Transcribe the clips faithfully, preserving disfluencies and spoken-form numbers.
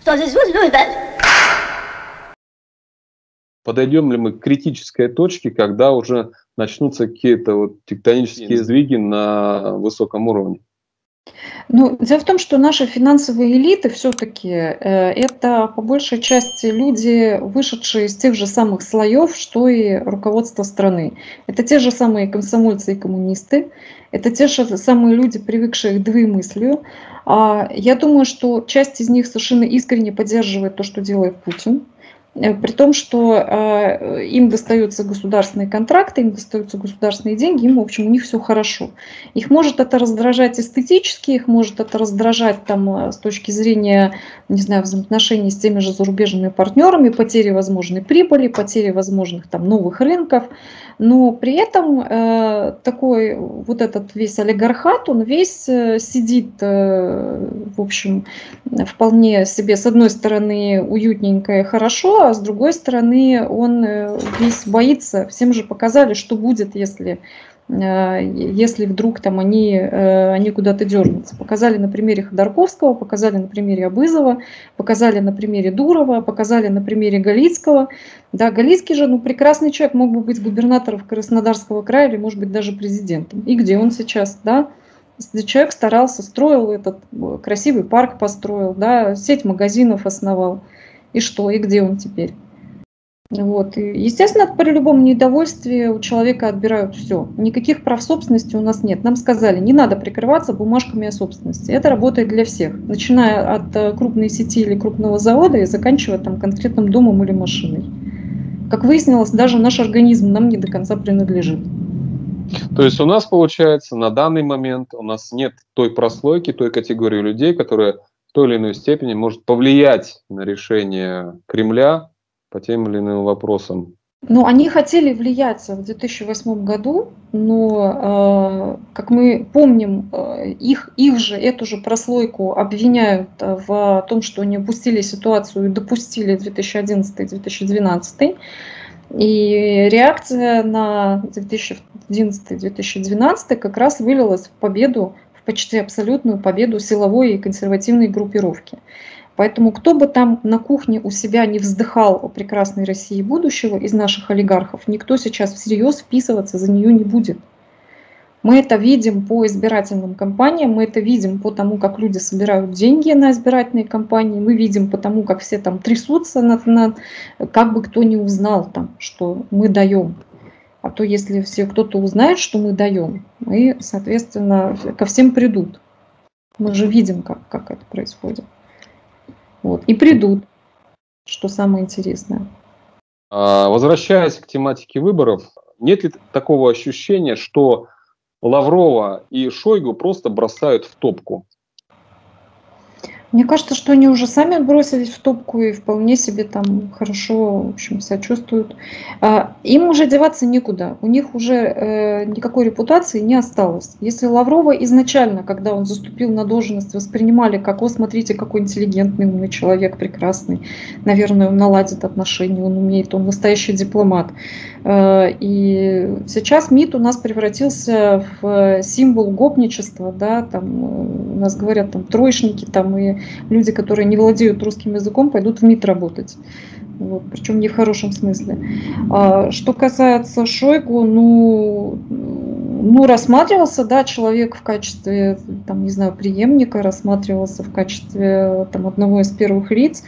Подойдем ли мы к критической точке, когда уже начнутся какие-то вот тектонические сдвиги на высоком уровне? Ну, дело в том, что наши финансовые элиты все-таки э, это по большей части люди, вышедшие из тех же самых слоев, что и руководство страны. Это те же самые комсомольцы и коммунисты, это те же самые люди, привыкшие к двоемыслию. А я думаю, что часть из них совершенно искренне поддерживает то, что делает Путин. Э, При том, что э, им достаются государственные контракты, им достаются государственные деньги, им, в общем, у них все хорошо. Их может это раздражать эстетически, их может это раздражать там, э, с точки зрения, не знаю, взаимоотношений с теми же зарубежными партнерами, потери возможной прибыли, потери возможных там, новых рынков. Но при этом э, такой вот этот весь олигархат, он весь э, сидит, э, в общем, вполне себе, с одной стороны, уютненько и хорошо, а с другой стороны, он э, весь боится. Всем же показали, что будет, если, э, если вдруг там они, э, они куда-то дернутся. Показали на примере Ходорковского, показали на примере Абызова, показали на примере Дурова, показали на примере Галицкого. Да, Галицкий же, ну, прекрасный человек, мог бы быть губернатором Краснодарского края или, может быть, даже президентом. И где он сейчас, да? Если человек старался, строил этот э, красивый парк, построил, да, сеть магазинов основал. И что, и где он теперь? Вот. И, естественно, при любом недовольстве у человека отбирают все. Никаких прав собственности у нас нет. Нам сказали, не надо прикрываться бумажками о собственности. Это работает для всех, начиная от э, крупной сети или крупного завода и заканчивая там конкретным домом или машиной. Как выяснилось, даже наш организм нам не до конца принадлежит. То есть у нас, получается, на данный момент у нас нет той прослойки, той категории людей, которая в той или иной степени может повлиять на решение Кремля по тем или иным вопросам. Ну, они хотели влиять в две тысячи восьмом году, но, э, как мы помним, э, их, их же, эту же прослойку обвиняют э, в том, что они упустили ситуацию и допустили две тысячи одиннадцатый — две тысячи двенадцатый. И реакция на две тысячи одиннадцатый — две тысячи двенадцатый как раз вылилась в победу, в почти абсолютную победу силовой и консервативной группировки. Поэтому кто бы там на кухне у себя не вздыхал о прекрасной России будущего из наших олигархов, никто сейчас всерьез вписываться за нее не будет. Мы это видим по избирательным кампаниям, мы это видим по тому, как люди собирают деньги на избирательные кампании, мы видим по тому, как все там трясутся, над, над, как бы кто не узнал, там, что мы даем. А то если все кто-то узнает, что мы даем, мы, соответственно, ко всем придут. Мы же видим, как, как это происходит. Вот. И придут, что самое интересное. Возвращаясь к тематике выборов, нет ли такого ощущения, что Лаврова и Шойгу просто бросают в топку? Мне кажется, что они уже сами бросились в топку и вполне себе там хорошо, в общем, себя чувствуют. А, Им уже деваться некуда, у них уже э, никакой репутации не осталось. Если Лаврова изначально, когда он заступил на должность, воспринимали как: о, смотрите, какой интеллигентный, умный человек, прекрасный, наверное, он наладит отношения, он умеет, он настоящий дипломат. Э, И сейчас МИД у нас превратился в символ гопничества, да, там э, у нас говорят там троечники, там и люди, которые не владеют русским языком, пойдут в МИД работать. Вот, причем не в хорошем смысле. А, что касается Шойгу, ну, ну, рассматривался, да, человек в качестве, там, не знаю, преемника, рассматривался в качестве там, одного из первых лиц.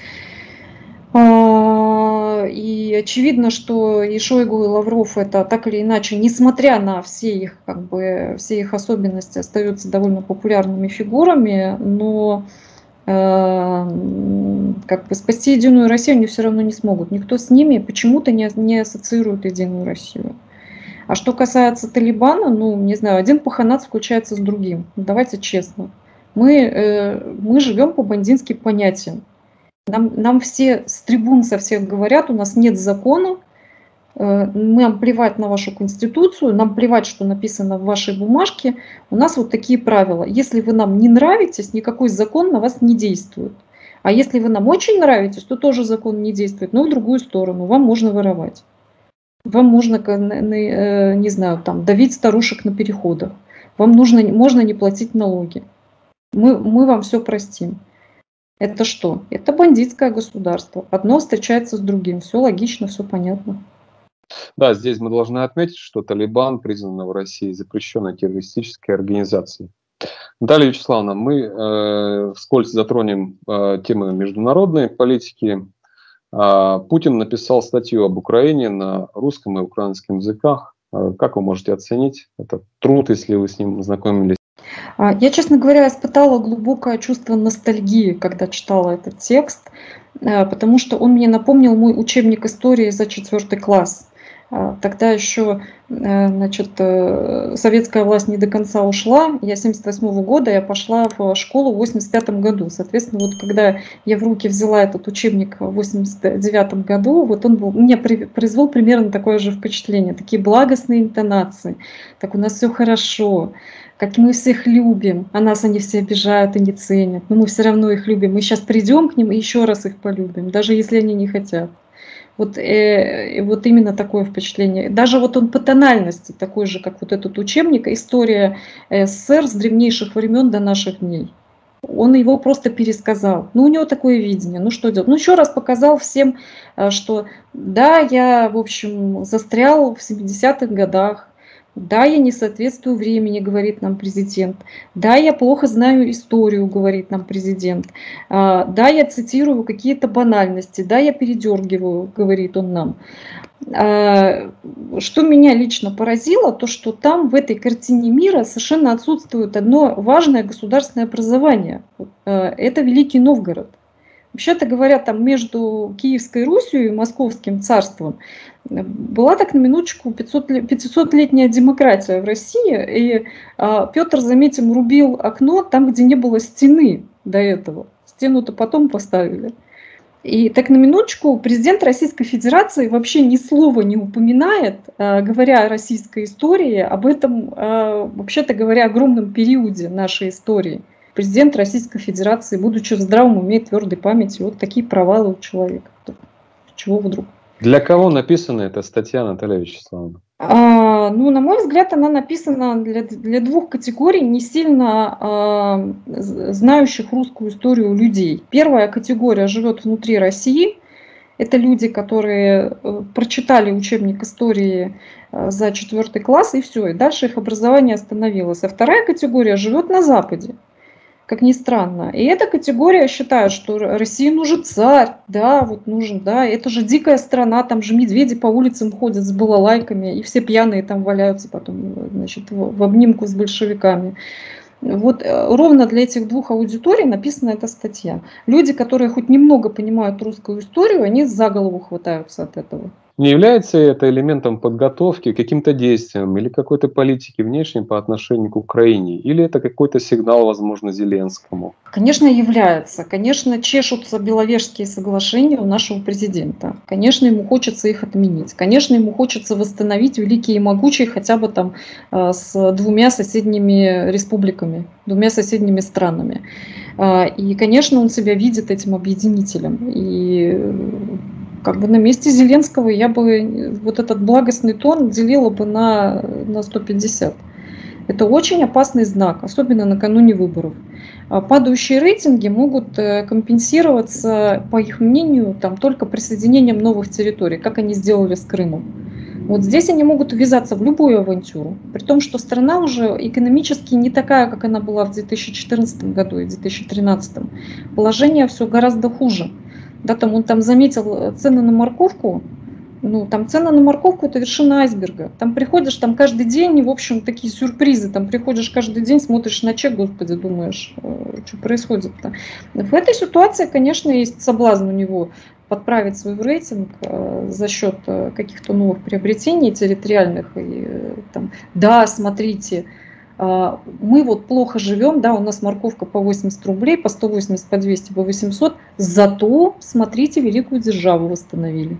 А, И очевидно, что и Шойгу, и Лавров это так или иначе, несмотря на все их, как бы, все их особенности, остаются довольно популярными фигурами, но э, как бы спасти Единую Россию они все равно не смогут. Никто с ними почему-то не, не ассоциирует Единую Россию. А что касается Талибана, ну, не знаю, один паханат включается с другим. Давайте честно. Мы, э, мы живем по бандитским понятиям. Нам, нам все с трибун со всех говорят, у нас нет закона, э, нам плевать на вашу конституцию, нам плевать, что написано в вашей бумажке, у нас вот такие правила. Если вы нам не нравитесь, никакой закон на вас не действует. А если вы нам очень нравитесь, то тоже закон не действует, но в другую сторону, вам можно воровать. Вам можно, э, не знаю, там, давить старушек на переходах, вам нужно, можно не платить налоги. Мы, мы вам все простим. Это что? Это бандитское государство. Одно встречается с другим. Все логично, все понятно. Да, здесь мы должны отметить, что Талибан признана в России запрещенной террористической организацией. Наталья Вячеславовна, мы э, вскользь затронем э, темы международной политики. Э, Путин написал статью об Украине на русском и украинском языках. Э, как вы можете оценить этот труд, если вы с ним знакомились? Я, честно говоря, испытала глубокое чувство ностальгии, когда читала этот текст, потому что он мне напомнил мой учебник истории за четвертый класс. Тогда еще, значит, советская власть не до конца ушла. Я семьдесят восьмого года, я пошла в школу в восемьдесят пятом году. Соответственно, вот когда я в руки взяла этот учебник в восемьдесят девятом году, вот он был, меня произвел примерно такое же впечатление. Такие благостные интонации. Так у нас все хорошо. Как мы всех любим, а нас они все обижают и не ценят, но мы все равно их любим. Мы сейчас придем к ним и еще раз их полюбим, даже если они не хотят. Вот, э, вот именно такое впечатление. Даже вот он по тональности такой же, как вот этот учебник «История СССР с древнейших времен до наших дней». Он его просто пересказал. Ну, у него такое видение. Ну, что делать? Ну, еще раз показал всем, что да, я, в общем, застрял в семидесятых годах. Да, я не соответствую времени, говорит нам президент. Да, я плохо знаю историю, говорит нам президент. Да, я цитирую какие-то банальности. Да, я передергиваю, говорит он нам. Что меня лично поразило, то что там в этой картине мира совершенно отсутствует одно важное государственное образование. Это Великий Новгород. Вообще-то говоря, там между Киевской Русью и Московским царством была так на минуточку пятисотлетняя демократия в России, и Петр, заметим, рубил окно там, где не было стены до этого. Стену-то потом поставили. И так на минуточку президент Российской Федерации вообще ни слова не упоминает, говоря о российской истории, об этом, вообще-то говоря, огромном периоде нашей истории. Президент Российской Федерации, будучи в здравом уме и твердой памяти, вот такие провалы у человека. Чего вдруг? Для кого написана эта статья, Наталья Вячеславовна? А, ну, на мой взгляд, она написана для, для двух категорий не сильно а, знающих русскую историю людей. Первая категория живет внутри России. Это люди, которые прочитали учебник истории за четвертый класс, и все, и дальше их образование остановилось. А вторая категория живет на Западе, как ни странно. И эта категория считает, что России нужен царь, да, вот нужен, да, это же дикая страна, там же медведи по улицам ходят с балалайками, и все пьяные там валяются потом, значит, в, в обнимку с большевиками. Вот ровно для этих двух аудиторий написана эта статья. Люди, которые хоть немного понимают русскую историю, они за голову хватаются от этого. Не является это элементом подготовки, каким-то действием или какой-то политики внешней по отношению к Украине? Или это какой-то сигнал, возможно, Зеленскому? Конечно, является. Конечно, чешутся Беловежские соглашения у нашего президента. Конечно, ему хочется их отменить. Конечно, ему хочется восстановить великие и могучие хотя бы там с двумя соседними республиками, двумя соседними странами. И, конечно, он себя видит этим объединителем. И как бы на месте Зеленского я бы вот этот благостный тон делила бы на, на сто пятьдесят. Это очень опасный знак, особенно накануне выборов. Падающие рейтинги могут компенсироваться, по их мнению, там, только присоединением новых территорий, как они сделали с Крымом. Вот здесь они могут ввязаться в любую авантюру, при том, что страна уже экономически не такая, как она была в две тысячи четырнадцатом году и две тысячи тринадцатом. Положение все гораздо хуже. Да, там он там заметил цены на морковку. Ну, там цены на морковку – это вершина айсберга. Там приходишь, там каждый день, в общем, такие сюрпризы. Там приходишь каждый день, смотришь на чек, господи, думаешь, что происходит-то. В этой ситуации, конечно, есть соблазн у него подправить свой рейтинг за счет каких-то новых приобретений территориальных. И, там, да, смотрите, мы вот плохо живем, да, у нас морковка по восемьдесят рублей, по сто восемьдесят, по двести, по восемьсот, зато, смотрите, великую державу восстановили.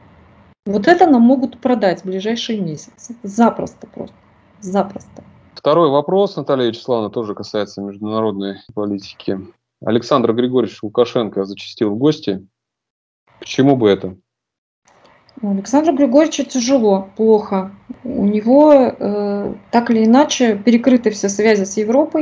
Вот это нам могут продать в ближайшие месяцы. Запросто просто. Запросто. Второй вопрос, Наталья Вячеславовна, тоже касается международной политики. Александр Григорьевич Лукашенко зачастил в гости. Почему бы это? Александру Григорьевичу тяжело, плохо. У него э, так или иначе перекрыты все связи с Европой.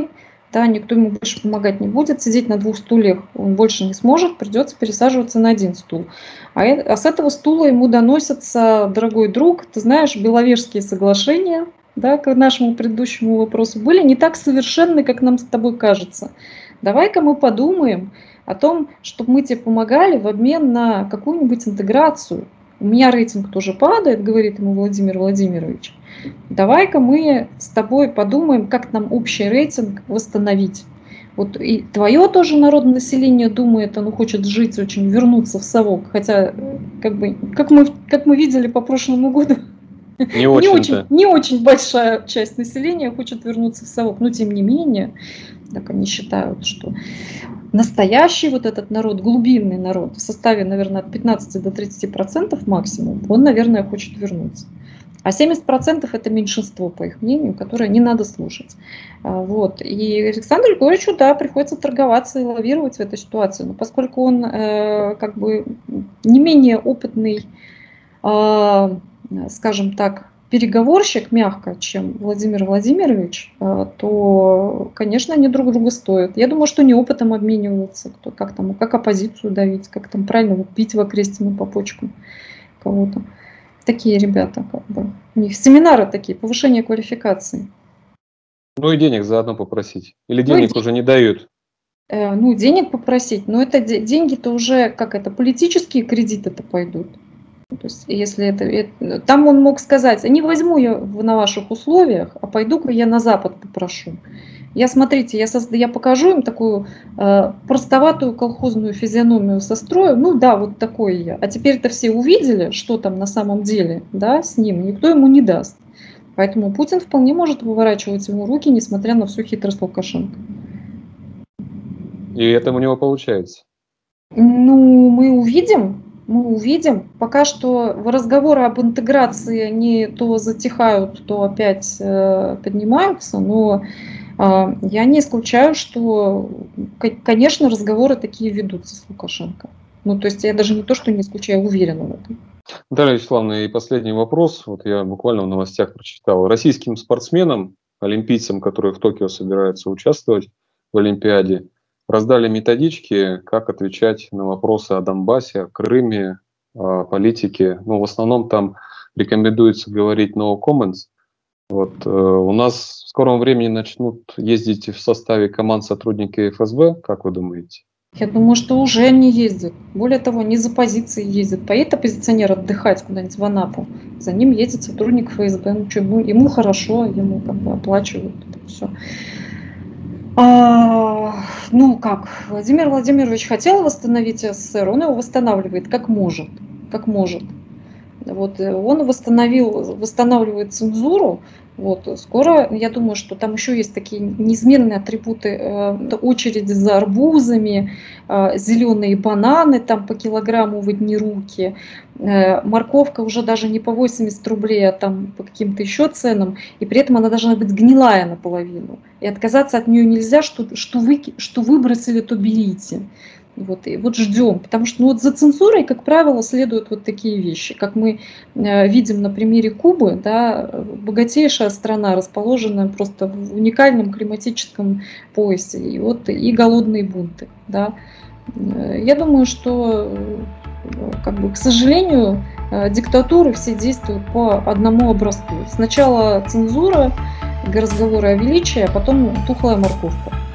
да, никто ему больше помогать не будет, сидеть на двух стульях он больше не сможет, придется пересаживаться на один стул. А, э- а с этого стула ему доносится: дорогой друг, ты знаешь, Беловежские соглашения, да, к нашему предыдущему вопросу, были не так совершенны, как нам с тобой кажется. Давай-ка мы подумаем о том, чтобы мы тебе помогали в обмен на какую-нибудь интеграцию. У меня рейтинг тоже падает, говорит ему Владимир Владимирович. Давай-ка мы с тобой подумаем, как нам общий рейтинг восстановить. Вот и твое тоже народное население думает, оно хочет жить очень, вернуться в совок. Хотя, э, как бы, как мы, как мы видели по прошлому году, Не не очень, очень-то. не очень большая часть населения хочет вернуться в совок. Но тем не менее, так они считают, что настоящий вот этот народ, глубинный народ, в составе, наверное, от пятнадцати до тридцати процентов максимум, он, наверное, хочет вернуться. А семьдесят процентов это меньшинство, по их мнению, которое не надо слушать. А, Вот. И Александру Григорьевичу, да, приходится торговаться и лавировать в этой ситуации. Но поскольку он э, как бы не менее опытный, а, скажем так, переговорщик, мягко, чем Владимир Владимирович, а, то, конечно, они друг друга стоят. Я думаю, что не опытом обмениваются, кто, как там, как оппозицию давить, как там правильно вот бить в окрестину по почкам кого-то. Такие ребята, как бы. У них семинары такие, повышение квалификации. Ну и денег заодно попросить. Или Ну, и денег де- уже не дают. э, ну, денег попросить, но это де- деньги-то уже, как это, политические кредиты-то пойдут. То есть, если это, это- там он мог сказать: не возьму я в- на ваших условиях, а пойду-ка я на Запад попрошу. Я, смотрите, я, созда- я покажу им такую э, простоватую колхозную физиономию сострою. Ну да, вот такой я. А теперь-то все увидели, что там на самом деле, да, с ним. Никто ему не даст. Поэтому Путин вполне может выворачивать ему руки, несмотря на всю хитрость Лукашенко. И это у него получается. Ну, мы увидим, мы увидим. Пока что в разговоры об интеграции они то затихают, то опять э, поднимаются, но а, я не исключаю, что, ко- конечно, разговоры такие ведутся с Лукашенко. Ну, то есть я даже не то, что не исключаю, уверена в этом. Наталья Вячеславовна, и последний вопрос. Вот я буквально в новостях прочитал. Российским спортсменам, олимпийцам, которые в Токио собираются участвовать в Олимпиаде, раздали методички, как отвечать на вопросы о Донбассе, о Крыме, о политике. Ну, в основном там рекомендуется говорить no comments. Вот, э, у нас в скором времени начнут ездить в составе команд сотрудники эф эс бэ, как вы думаете? Я думаю, что уже они ездят. Более того, не за позицией ездят. Поедет оппозиционер отдыхать куда-нибудь в Анапу. За ним едет сотрудник эф эс бэ. Ну, что, ему, ему хорошо, ему как бы оплачивают это все. А, ну как, Владимир Владимирович хотел восстановить СССР, он его восстанавливает как может, как может. Вот, э, он восстановил, восстанавливает цензуру. Вот, скоро, я думаю, что там еще есть такие неизменные атрибуты, э, это очереди за арбузами, э, зеленые бананы там по килограмму в одни руки, э, морковка уже даже не по восемьдесят рублей, а там по каким-то еще ценам, и при этом она должна быть гнилая наполовину. И отказаться от нее нельзя, что, что, вы, что выбросили, то берите. Вот, и вот ждем, потому что ну, вот за цензурой, как правило, следуют вот такие вещи, как мы э, видим на примере Кубы, да, богатейшая страна, расположенная просто в уникальном климатическом поясе, и вот и голодные бунты, да. Э, Я думаю, что, э, как бы, к сожалению, э, диктатуры все действуют по одному образцу. Сначала цензура, разговоры о величии, а потом тухлая морковка.